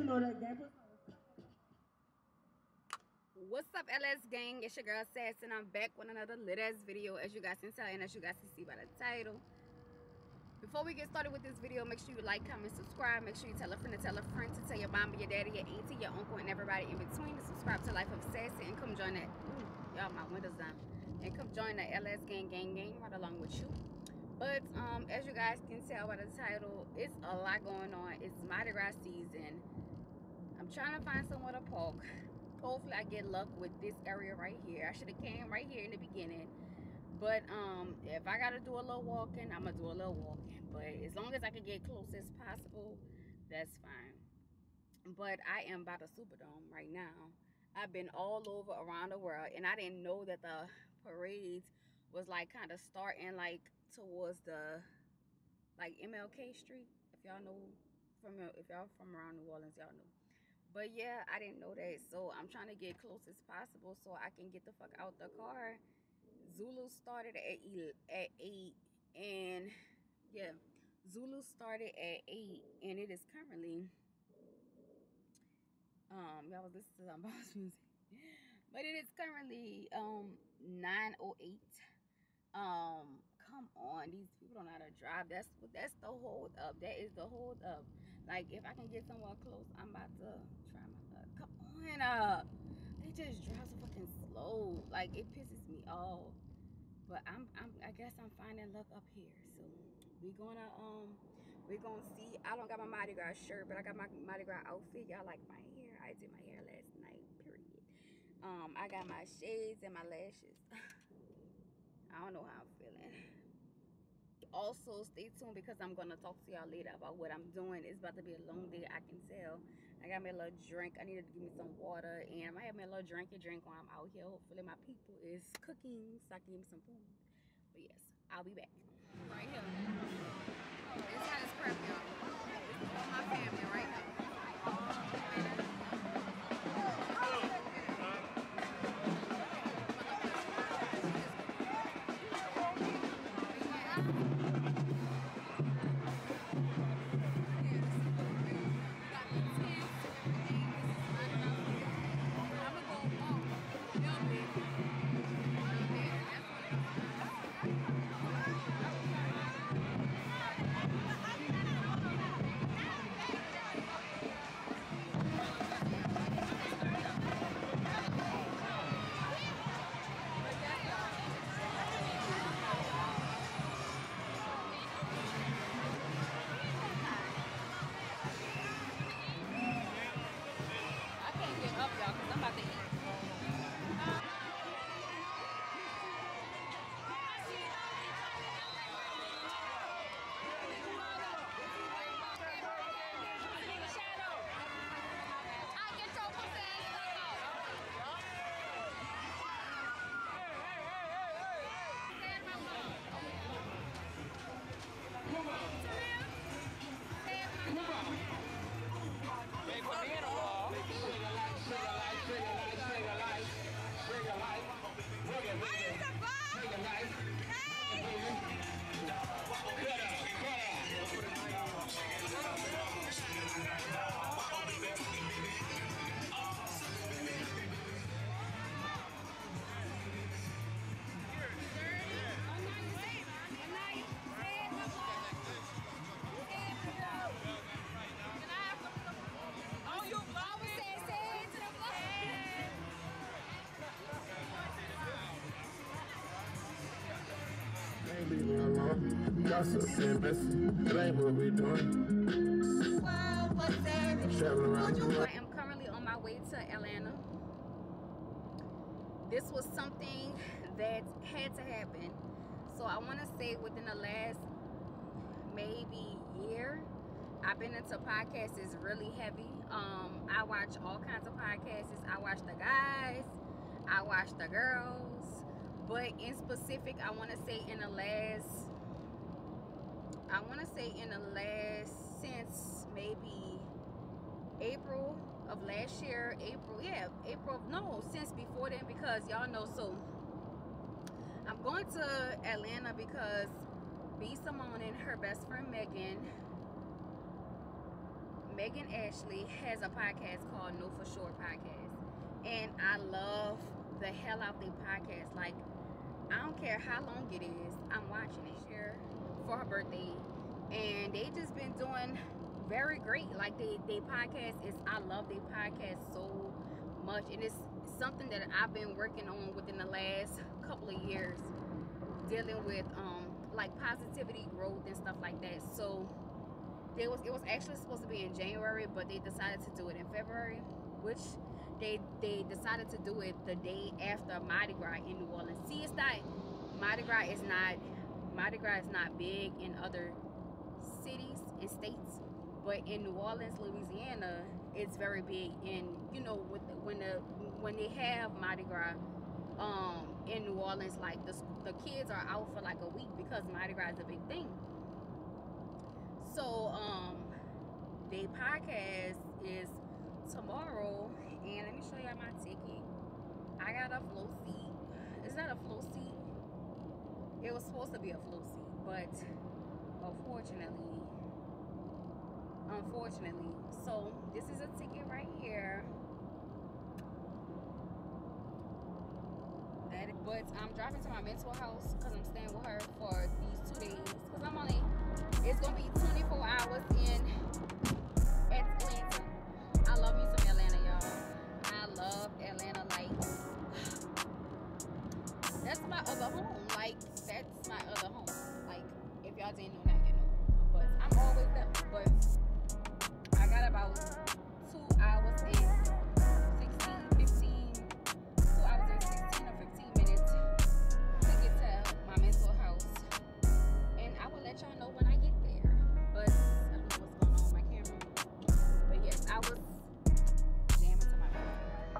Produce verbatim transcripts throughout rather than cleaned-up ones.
know that game. What's up, L S gang? It's your girl Sass, and I'm back with another lit ass video, as you guys can tell and as you guys can see by the title. Before we get started with this video, make sure you like, comment, subscribe. Make sure you tell a friend to tell a friend to tell your mama, your daddy, your auntie, your uncle, and everybody in between to subscribe to Life of Sassy and come join that. Y'all, my windows down. And come join the L S gang gang gang right along with you. But um, as you guys can tell by the title, it's a lot going on. It's Mardi Gras season. I'm trying to find somewhere to park. Hopefully I get luck with this area right here. I should have came right here in the beginning. But um, if I gotta do a little walking, I'm gonna do a little walking. But as long as I can get close as possible, that's fine. But I am by the Superdome right now. I've been all over around the world, and I didn't know that the parades was like kind of starting like towards the like M L K Street. If y'all know from if y'all from around New Orleans, y'all know. But yeah, I didn't know that, so I'm trying to get close as possible so I can get the fuck out the car. Zulu started at at eight, and yeah, Zulu started at eight, and it is currently um y'all was listening to some boss music, but it is currently um nine oh eight. Um, come on, these people don't know how to drive. That's what that's the hold up. That is the hold up. Like, if I can get somewhere close, I'm about to try my luck. Come on, uh, they just drive so fucking slow. Like, it pisses me off. But I'm, I'm, I guess I'm finding luck up here. So we gonna, um, we gonna see. I don't got my Mardi Gras shirt, but I got my Mardi Gras outfit. Y'all like my hair? I did my hair last night. Period. Um, I got my shades and my lashes. I don't know how I'm feeling. Also, stay tuned because I'm going to talk to y'all later about what I'm doing. It's about to be a long day, I can tell. I got me a little drink. I needed to give me some water. And I might have me a little drinky drink while I'm out here. Hopefully my people is cooking so I can give me some food. But yes, I'll be back. Right here. It's hot as crap, y'all. It's all my family right here. I am currently on my way to Atlanta. This was something that had to happen. So I want to say within the last maybe year, I've been into podcasts is really heavy. Um, I watch all kinds of podcasts. I watch the guys, I watch the girls, but in specific, I want to say in the last, I want to say in the last, since maybe April of last year, April, yeah, April, no, since before then, because y'all know, so I'm going to Atlanta because bsimone and her best friend Megan Megan Ashley has a podcast called Know For Sure Podcast, and I love the hell out their podcast. Like, I don't care how long it is, I'm watching it here for her birthday, and they just been doing very great. Like, they they podcast is, I love their podcast so much, and it's something that I've been working on within the last couple of years, dealing with um like positivity, growth, and stuff like that. So they was it was actually supposed to be in January, but they decided to do it in February, which they they decided to do it the day after Mardi Gras in New Orleans. See, it's not Mardi Gras is not Mardi Gras is not big in other cities and states, but in New Orleans, Louisiana, it's very big. And you know, with the, when the when they have Mardi Gras um in New Orleans, like the the kids are out for like a week because Mardi Gras is a big thing. So um the podcast is tomorrow, and let me show y'all my ticket. I got a flow seat. Is that a flow seat? It was supposed to be a flow seat, but unfortunately unfortunately so this is a ticket right here. That, but I'm driving to my mentor house because I'm staying with her for these two days, because I'm only, it's gonna be twenty-four hours in Atlanta. I love me some Atlanta, y'all. I love Atlanta. Like, that's my other home. Like, that's my other home. Like, if y'all didn't know that, you know. But I'm always there. But I got about two hours and sixteen, fifteen, two hours and sixteen or fifteen minutes to get to my mental house. And I will let y'all know when I get there. But I don't know what's going on with my camera. But yes, I was jamming to my phone.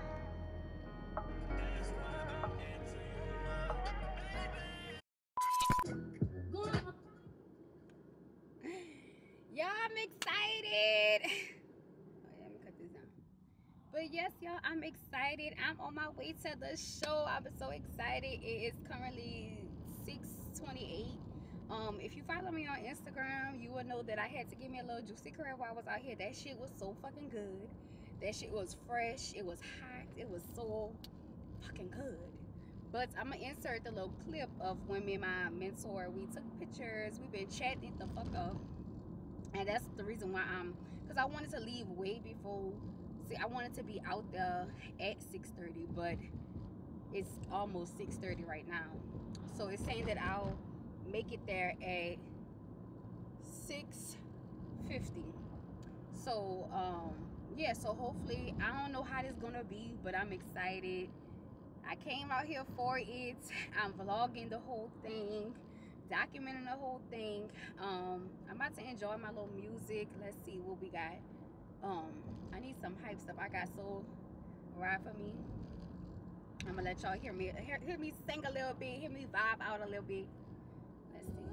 Y'all, I'm excited. Oh, yeah, let me cut this down. But yes, y'all, I'm excited. I'm on my way to the show. I'm so excited. It is currently six twenty-eight. Um, if you follow me on Instagram, you will know that I had to give me a little juicy crab while I was out here. That shit was so fucking good. That shit was fresh. It was hot. It was so fucking good. But I'm gonna insert the little clip of when me and my mentor, we took pictures. We've been chatting the fuck up. And that's the reason why I'm, because I wanted to leave way before. See, I wanted to be out there at six thirty, but it's almost six thirty right now. So it's saying that I'll make it there at six fifty. So um yeah, so hopefully, I don't know how this is gonna be, but I'm excited. I came out here for it. I'm vlogging the whole thing, documenting the whole thing. um I'm about to enjoy my little music. Let's see what we got. um I need some hype stuff. I got Soul Ride For Me. I'm gonna let y'all hear me hear, hear me sing a little bit, hear me vibe out a little bit. Let's see.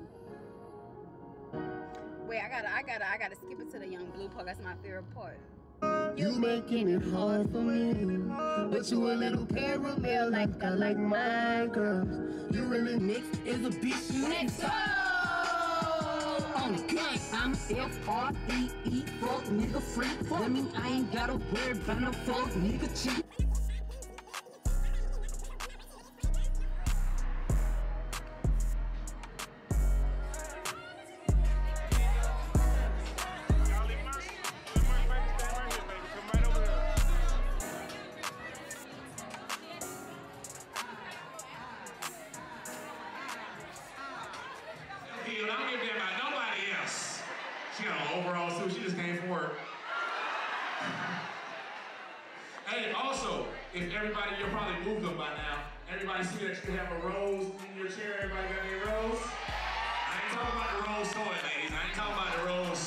Wait, I gotta I gotta I gotta skip it to the Young Blue part. That's my favorite part. You making it hard for me, but you a little caramel like I like my girls. You really mixed is a bitch. Let's go! On the gun, I'm F R E E, fuck nigga free. That mean I ain't gotta worry about no fuck nigga cheat. I don't give a damn about nobody else. She got an overall suit. She just came for work. Hey, also, if everybody, you'll probably move them by now. Everybody see that you have a rose in your chair. Everybody got any rose? I ain't talking about the rose toy, ladies. I ain't talking about the rose.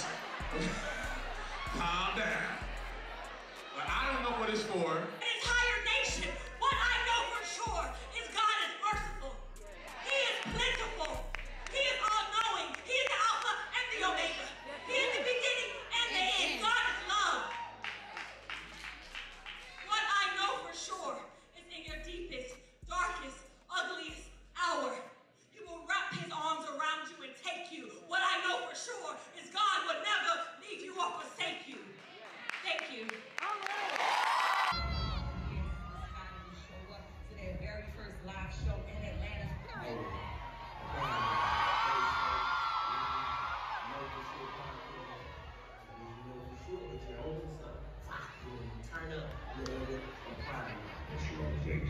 Calm down. But I don't know what it's for. An entire nation. What I know for sure is God is merciful. He is plentiful. He is all-knowing. He is the Alpha and the Omega. He is the beginning and the end. God is love. What I know for sure is in your deepest, darkest, ugliest hour, He will wrap His arms around you and take you. What I know for sure is God will never leave you or forsake you.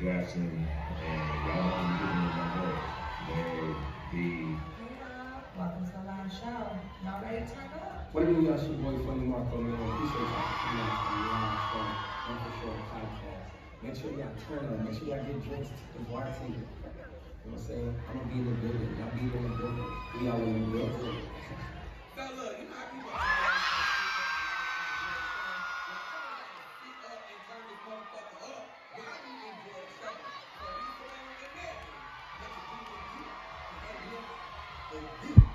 Jackson, and y'all know I'm getting in my voice. Larry, B. Welcome to the live show. Y'all ready to turn up? What do you got, your boy Funny Marco, man? Appreciate y'all for coming out to the live show. Know for Sure podcast. Make sure y'all turn up. Make sure y'all get drinks to the bartender. You know what I'm saying? I'm gonna be in the building. Y'all be in the building. We all in the building. So look, you know how people are. Sit up and turn this motherfucker up. Why do you enjoy the show? So you put on the net. Let the people do it. And then, you.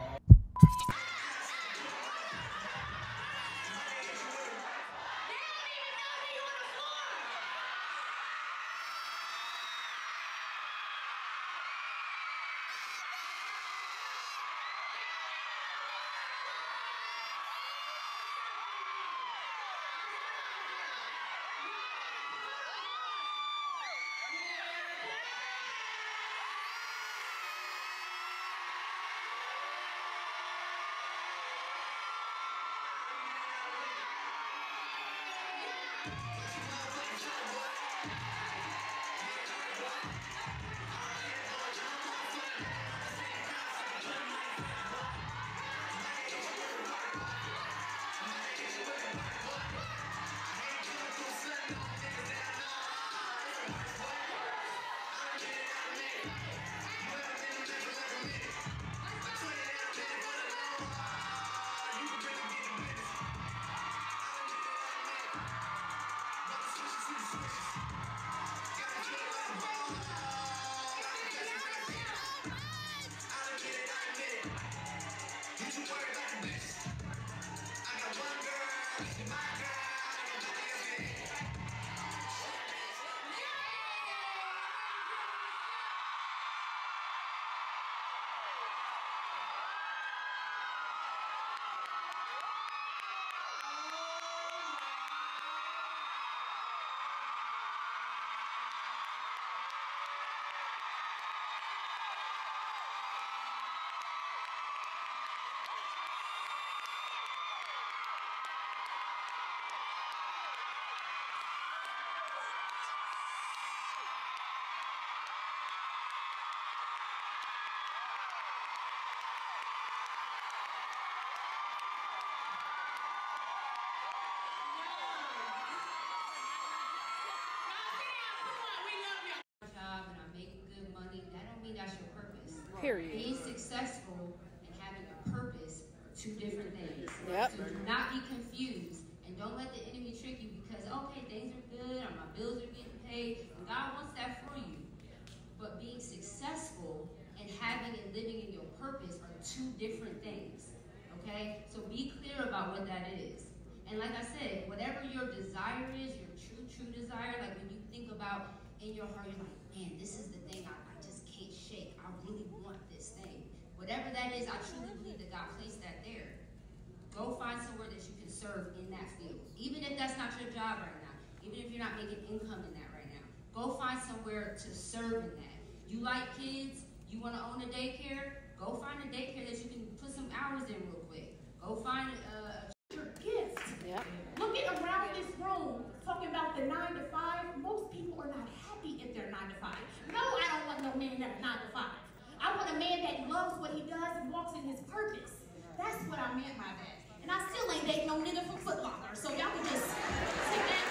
Period. Being successful and having a purpose are two different things. Yep. So do not be confused and don't let the enemy trick you because, okay, things are good or my bills are getting paid. And God wants that for you. But being successful and having and living in your purpose are two different things. Okay? So be clear about what that is. And like I said, whatever your desire is, your true, true desire, like when you think about in your heart, you're like, man, this is the thing I, I just can't shake. I really want this thing. Whatever that is, I truly believe that God placed that there. Go find somewhere that you can serve in that field. Even if that's not your job right now. Even if you're not making income in that right now. Go find somewhere to serve in that. You like kids? You want to own a daycare? Go find a daycare that you can put some hours in real quick. Go find a... Your gift. Yep. Looking around this room, talking about the nine to five, most people are not happy in their nine to five. No, I don't want no man that's nine to five. I want a man that loves what he does and walks in his purpose. That's what I meant by that. And I still ain't dating no nigga from Foot Locker, so y'all can just sit down.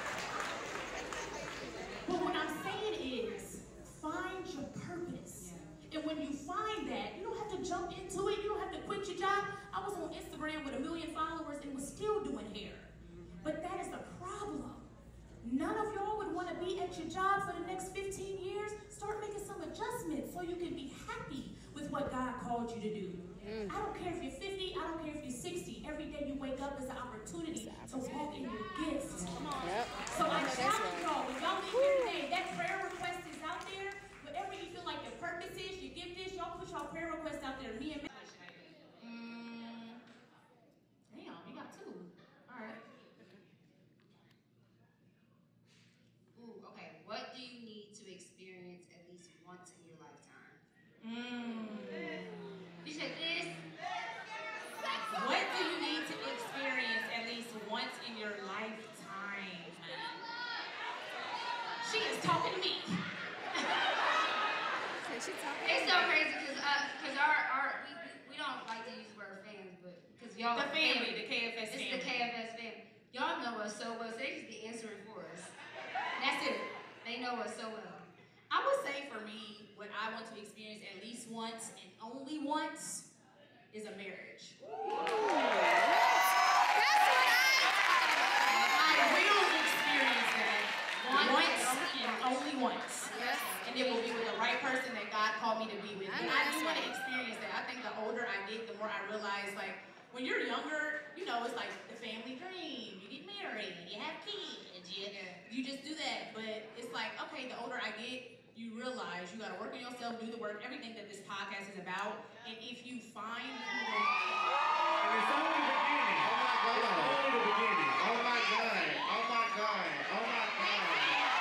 But what I'm saying is, find your purpose. And when you find that, you don't have to jump into it. You don't have to quit your job. I was on Instagram with a million followers and was still doing hair. But that is the problem. None of y'all would want to be at your job for the next fifteen years. Start making some adjustments so you can be happy with what God called you to do. Mm. I don't care if you're fifty, I don't care if you're sixty. Every day you wake up is an opportunity to walk in your gift. Come on. Yep. So I challenge y'all, when y'all leave here today, that prayer request is out there. Whatever you feel like your purpose is, your gift is, y'all put y'all prayer request out there. Me and me. Mm, damn, you got two. All right. Ooh, okay. What do you need to experience at least once in your lifetime? Mm. You said this? What do you need to experience at least once in your lifetime? She is talking me. It's so crazy because because uh, our our we, we don't like to use the word fans, but because y'all The family, the K F S it's family. the K F S family. Y'all know us so well, so they just be answering for us. That's it. They know us so well. I would say for me, what I want to experience at least once and only once is a marriage. That's what I will experience that once and only once. Yes. And it will be with the right person that God called me to be with. I But know I that's do want to right. experience that. I think the older I get, the more I realize, like, when you're younger, you know, it's like the family dream. You get married, you have kids, you, you just do that. But it's like, okay, the older I get, you realize you got to work on yourself, do the work, everything that this podcast is about. And if you find who the... And it's only the beginning. Oh my God. It's only the beginning. Oh my God. Oh my God. Oh my God.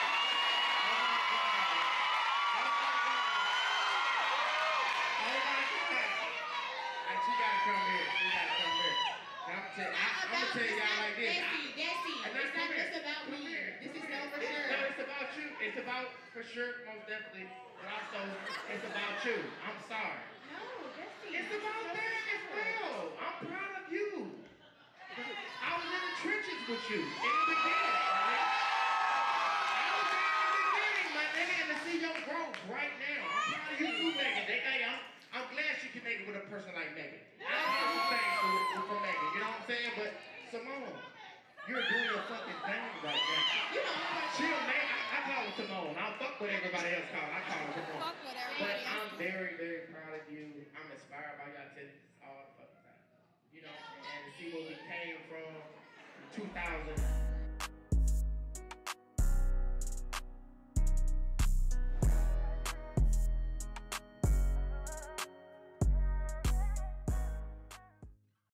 She gotta come here. She gotta come here. I'm gonna tell, I, I'm gonna tell y'all like this. That's it. That's it. I, It's not just about me. This is no for sure. No, it's about you. It's about for sure, most definitely. But also, it's about you. I'm sorry. No, that's it. It's about that as well. I'm proud of you. I was in the trenches with you in the beginning, right? I was there in the beginning, my nigga, and to see your growth right now. I'm proud of you too, Megan. They, hey, I'm, I'm glad she can make it with a person like Megan. I have some things for, for Megan, you know what I'm saying? But Simone, you're doing your fucking thing right now. You know, Chill, man. I, I call her Simone. I don't fuck what everybody else call her. I call her Simone. Fuck what But everybody else I'm do. very, very proud of you. I'm inspired by y'all to this all the fucking time. You know, and to see where we came from two thousand